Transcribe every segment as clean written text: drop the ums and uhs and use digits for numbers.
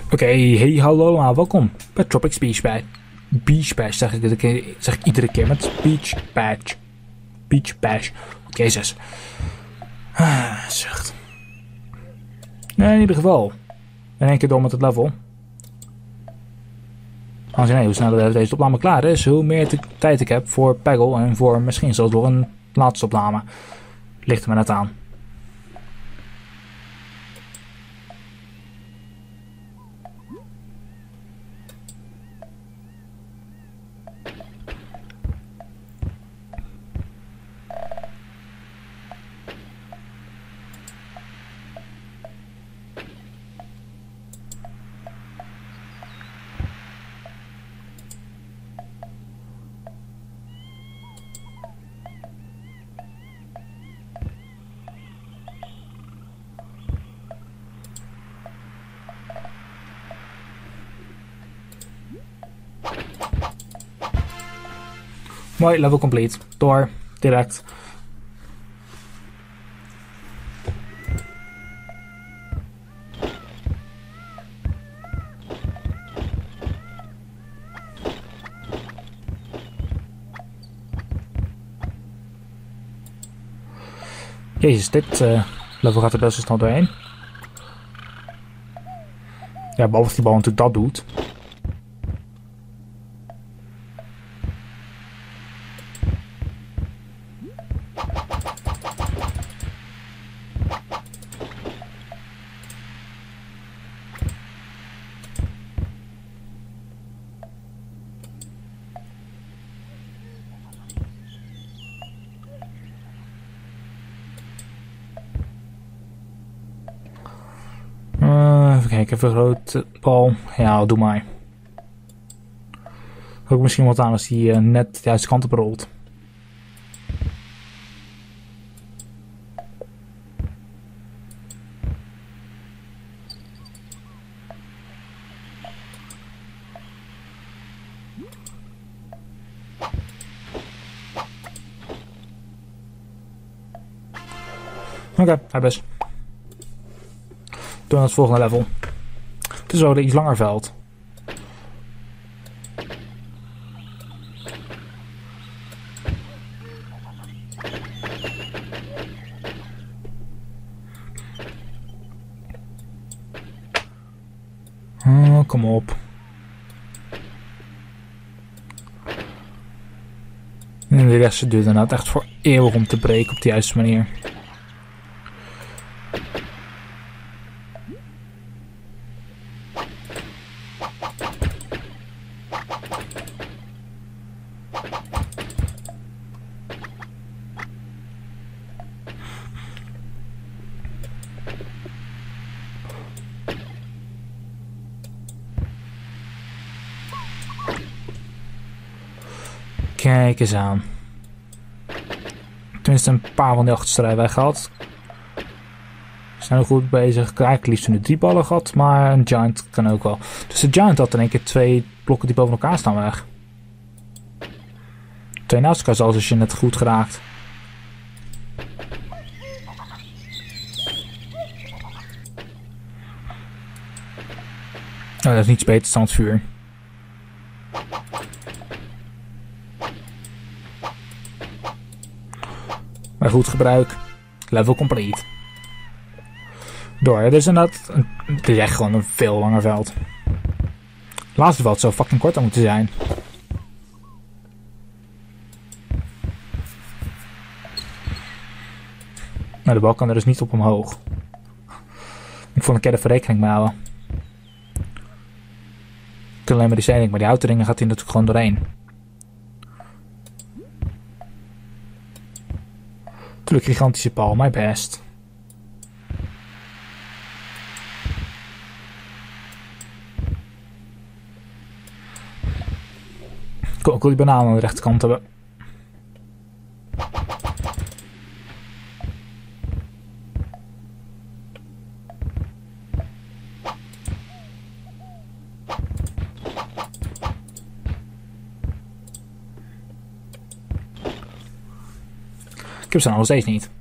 Oké, hey, hallo allemaal, welkom bij Tropics Beach Bash. Beach Bash zeg ik iedere keer met Beach Bash. Beach Bash. Oké, 6. Zucht. Nee, in ieder geval. In één keer door met het level. Als nee, hoe sneller deze opname klaar is, hoe meer tijd ik heb voor Peggle en voor misschien zelfs door een laatste opname. Ligt er me net aan. Mooi, level complete. Door, direct. Jezus, dit level gaat er best wel snel doorheen. Ja, behalve dat die bal natuurlijk dat doet. Even kijken, vergroot bal. Ja, doe maar. Ook misschien wat aan als die net de juiste kant op rolt. Oké, hij best. Door naar het volgende level. Het is wel een iets langer veld. Oh, kom op. En de rest duurt inderdaad echt voor eeuwig om te breken op de juiste manier. Kijk eens aan. Tenminste een paar van die achterstrijden weggehad. We zijn ook goed bezig. Eigenlijk liefst nu 3 ballen gehad, maar een giant kan ook wel. Dus de giant had in één keer 2 blokken die boven elkaar staan weg. 2 naast elkaar zelfs als je net goed geraakt. Oh, dat is niets beter dan het vuur. Maar goed gebruik. Level complete. Door. Het is inderdaad het is echt gewoon een veel langer veld. Het laatste veld zou fucking korter moeten zijn. Nou, de bal kan er dus niet op omhoog. Ik vond een keer even rekening mee houden. Ik kan alleen maar die zeiling, maar die houten dingen gaat hij natuurlijk gewoon doorheen. Natuurlijk gigantische bal, my best. Ik wil ook die banaan aan de rechterkant hebben. Ik heb ze nog steeds niet.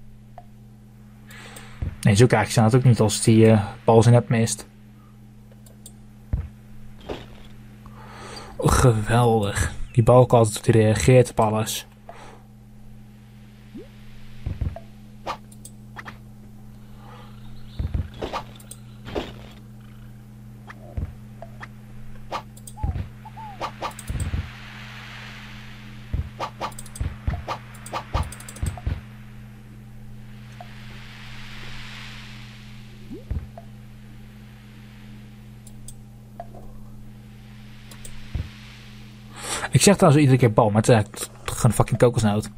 Nee, zo krijg je ze natuurlijk ook niet als die bal zijn net mist. Oh, geweldig. Die balk altijd die reageert op alles. Ik zeg trouwens iedere keer bal, maar het is eigenlijk gewoon een fucking kokosnoot.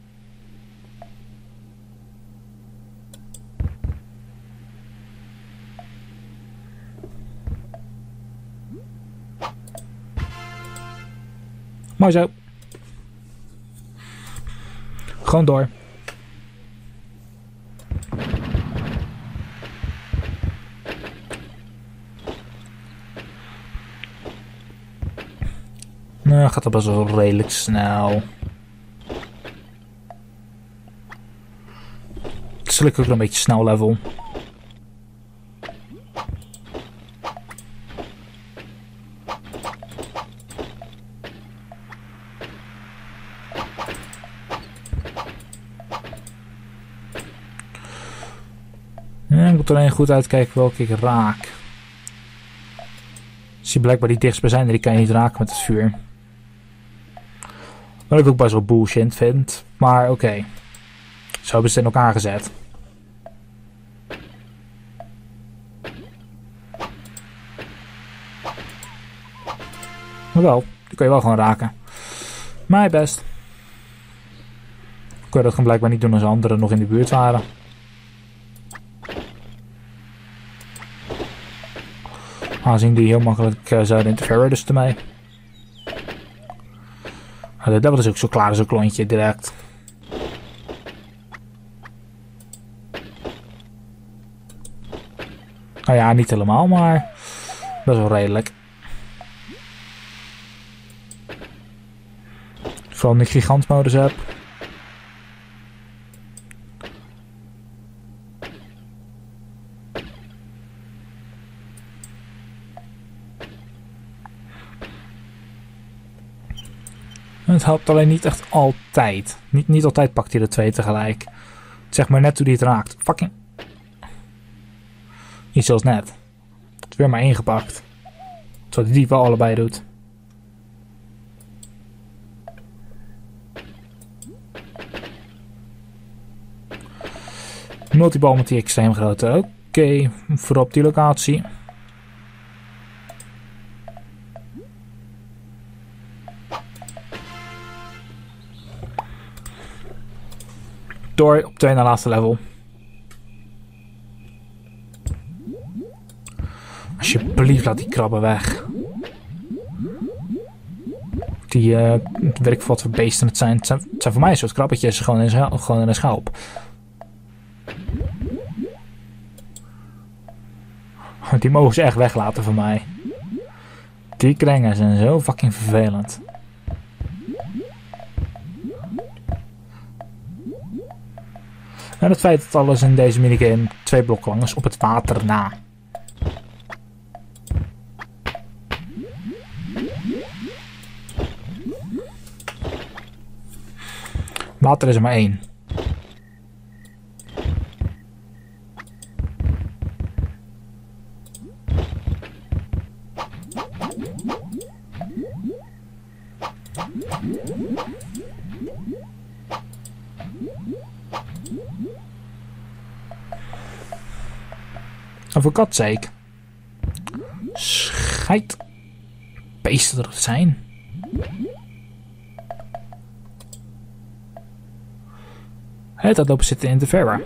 Mooi zo. Gewoon door. Nou, gaat dat best wel redelijk snel. Het is gelukkig ook een beetje snel level. Ja, ik moet er alleen goed uitkijken welke ik raak. Zie blijkbaar die dichtstbijzijnde, die kan je niet raken met het vuur. Wat ik ook best wel bullshit vind. Maar oké. Zo hebben ze het in elkaar gezet. Maar wel, die kan je wel gewoon raken. Maar best. Ik kon dat gewoon blijkbaar niet doen als anderen nog in de buurt waren. Aangezien die heel makkelijk zouden interfereren dus ermee. Dat was ook zo klaar als een klontje direct. Nou ja, niet helemaal, maar best wel redelijk. Vooral nu ik gigantmodus heb. Het helpt alleen niet echt altijd. Niet altijd pakt hij de twee tegelijk. Zeg maar net hoe hij het raakt. Fucking. Niet zoals net. Het is weer maar één gepakt. Zodat hij die wel allebei doet. Multibal met die extreem grote. Oké, voor op die locatie. Door op 2 naar laatste level. Alsjeblieft, laat die krabben weg. Die, weet ik wat voor beesten het zijn. Het zijn voor mij een soort krabbetjes, gewoon in een schelp. Die mogen ze echt weglaten van mij. Die krengen zijn zo fucking vervelend. En het feit dat alles in deze minigame 2 blokken lang is op het water na. Water is er maar 1. En voor God's sake. Scheid. Beesten er zijn. Het had lopen zitten in de verre.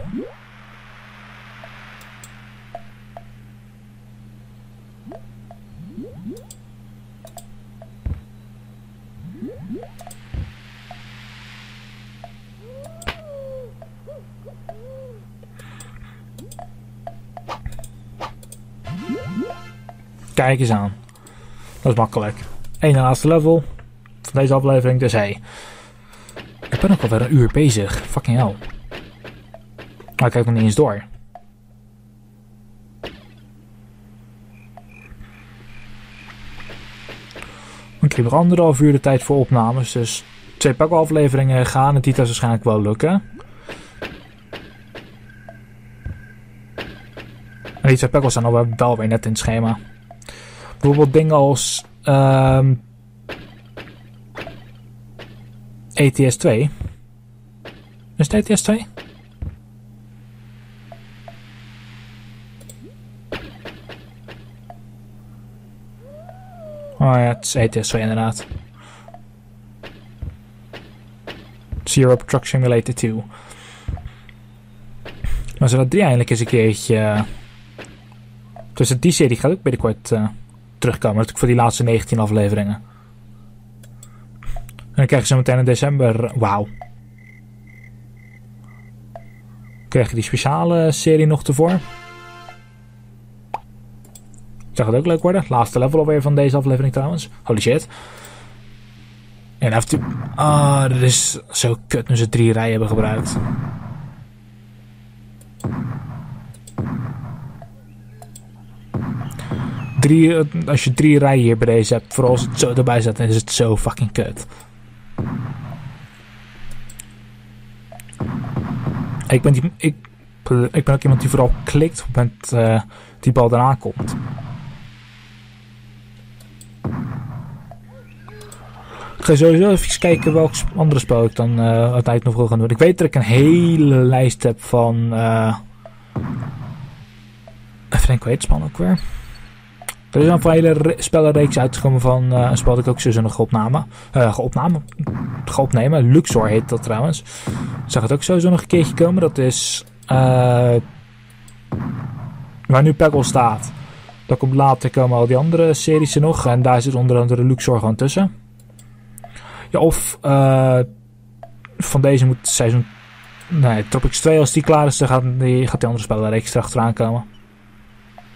Kijk eens aan. Dat is makkelijk. Eén laatste level van deze aflevering, dus hey. Ik ben ook alweer een uur bezig. Fucking hell. Maar ik kijk nog niet eens door. Oké, je nog 1,5 uur de tijd voor opnames. Dus 2 Peggle-afleveringen gaan het Tita's waarschijnlijk wel lukken. En die 2 Peggles staan al wel weer net in het schema. Bijvoorbeeld dingen als ATS 2. Is het ATS 2? Oh ja, het is ATS 2 inderdaad. Zero Truck Simulator 2. Maar zodat 3 eindelijk eens een keertje... Dus die serie gaat ook binnenkort terugkomen. Natuurlijk voor die laatste 19 afleveringen. En dan krijg je zo meteen in december... Wauw. Krijg je die speciale serie nog ervoor. Dat gaat ook leuk worden. Laatste level alweer van deze aflevering trouwens. Holy shit. En even... dat is zo kut nu ze 3 rijen hebben gebruikt. Als je 3 rijen hier bij deze hebt, vooral als het zo erbij zit, dan is het zo fucking kut. Ik ben ook iemand die vooral klikt op het moment die bal daarna komt. Ik ga sowieso even kijken welk andere spel ik dan uiteindelijk nog wil gaan doen. Ik weet dat ik een hele lijst heb van... even denken, hoe heet het spel ook weer? Er is een hele spellenreeks uitgekomen van een spel dat ik ook sowieso nog ga opnemen. Luxor heet dat trouwens. Ik zag het ook sowieso nog een keertje komen. Dat is... waar nu Peggle staat. Dat komt later komen al die andere series er nog. En daar zit onder andere Luxor gewoon tussen. Ja, of van deze moet seizoen... Nee, Tropics 2 als die klaar is, dan gaat die andere spellenreeks erachteraan komen.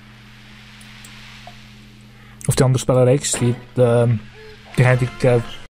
Of die andere spellenreeks, die ik